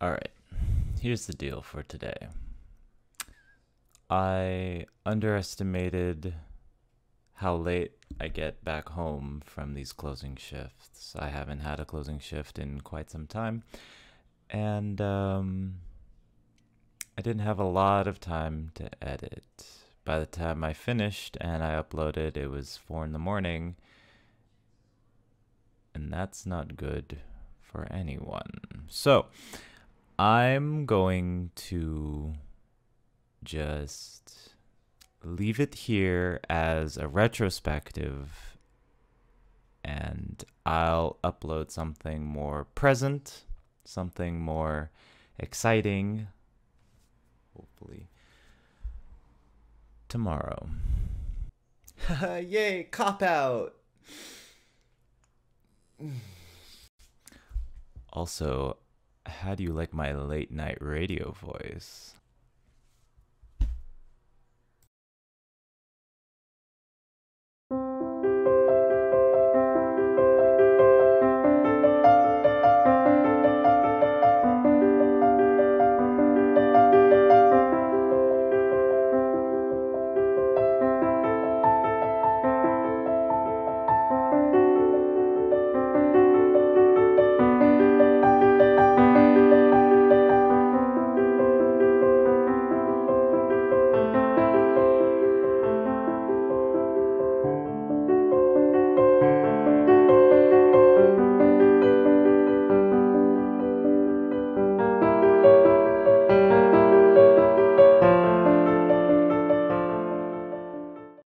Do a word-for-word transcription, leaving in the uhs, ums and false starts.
Alright, here's the deal for today. I underestimated how late I get back home from these closing shifts. I haven't had a closing shift in quite some time, and um, I didn't have a lot of time to edit. By the time I finished and I uploaded, it was four in the morning, and that's not good for anyone. So, I'm going to just leave it here as a retrospective, and I'll upload something more present, something more exciting, hopefully, tomorrow. Yay, cop out. Also, how do you like my late night radio voice?